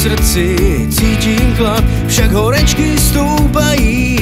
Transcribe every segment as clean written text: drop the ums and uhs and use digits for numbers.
srdci cítím chlad, však horečky stoupají.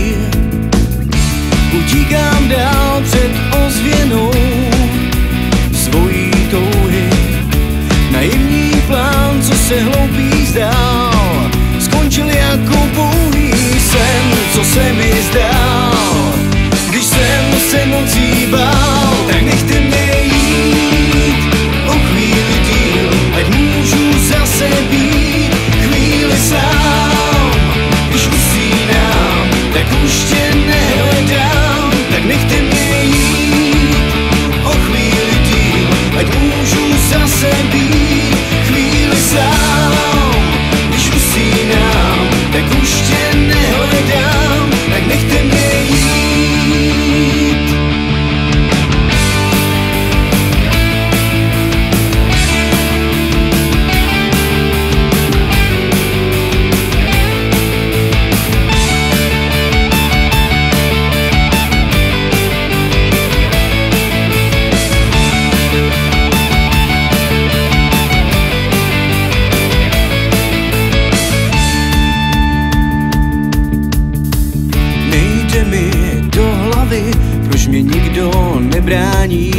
Utíkám dál před ozvěnou svojí touhy. Naivní plán, co se hloupý zdál, skončil jako pouhý sen, co se mi zdál. Když jsem se mocí bál, tak nechte mě jít o chvíli díl, ať můžu zase být chvíli sám. Když usínám, tak už tě nehledám, tak nechte mě jít o chvíli díl, ať můžu zase být chvíli sám. Když usínám, tak už tě nehledám, tak nechte mě jít. Proč mě nikdo nebrání,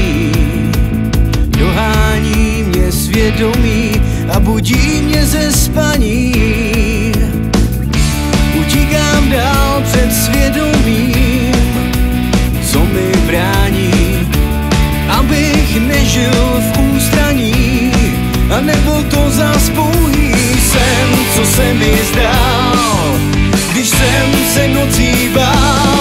dohání mě svědomí a budí mě ze spaní. Utíkám dál před svědomím, co mi brání, abych nežil v ústraní, a nebyl to zas pouhý sen, co se mi zdál, když jsem se nocí bál.